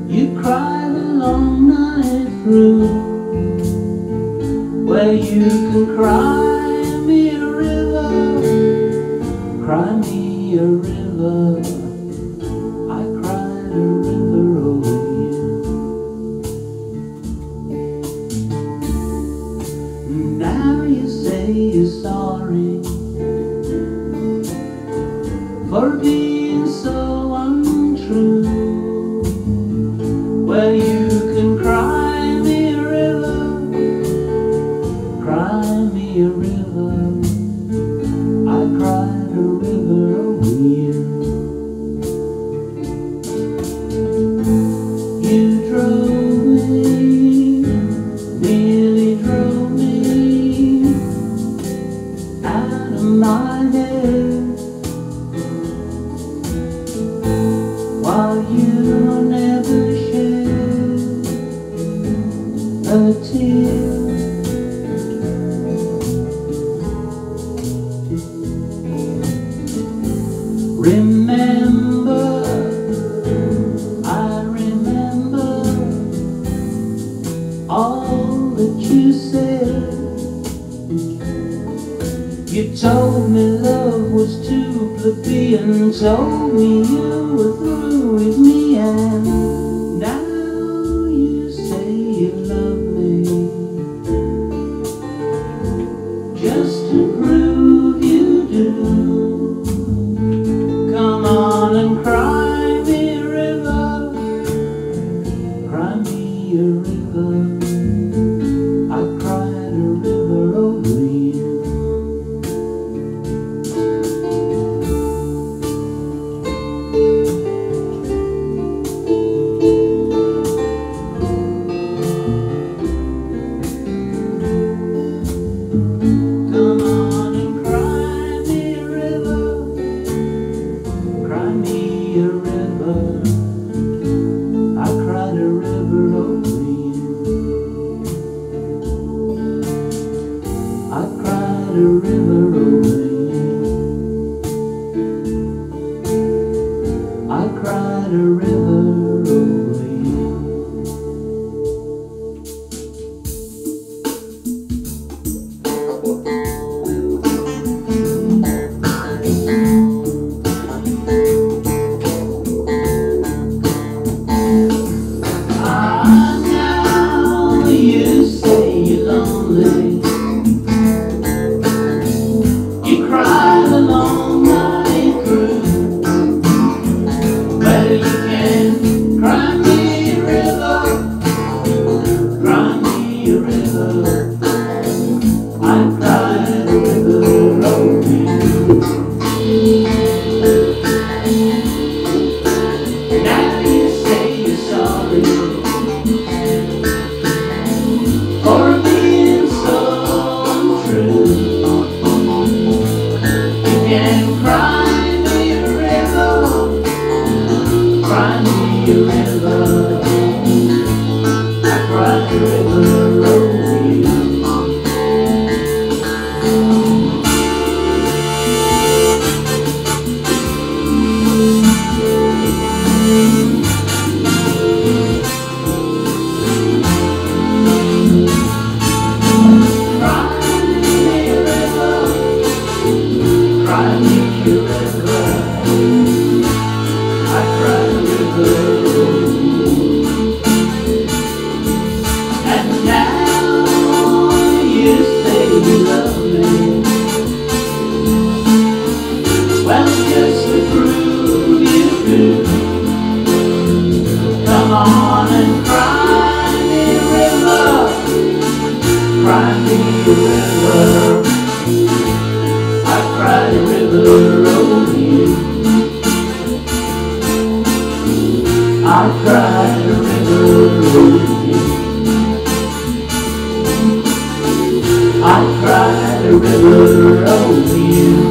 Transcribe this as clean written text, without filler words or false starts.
You cried a long night through. Well, you can cry me a river, cry me a river. I cried a river over you. Now you say you're sorry for being so untrue. Well, you can cry me a river, cry me a river. I cried a river over you. You drove me, nearly drove me out of my head, while you never shed a tear. Remember, I remember all that you said. You told me love was too plebeian, told me you were through with me, and now you say you love me just to prove you do. Come on and cry me a river, cry me a river. I cried a river over you. Come on and cry me a river, cry me a river. I cried a river over you. I cried a river over you. I cried a river over you. You cried a long night through. Well, you can cry me a river, cry me a river. I cried a river over you. Now you say you're sorry for being so untrue. Cry me a river, cry me a river. I cried a river over you. Cry me a river, I cried a river over you. And now you say you love me. Well, just to prove you do, come on and cry me a river, cry me a river. I cried a river over you. I cried a river over you. I cried a river over you.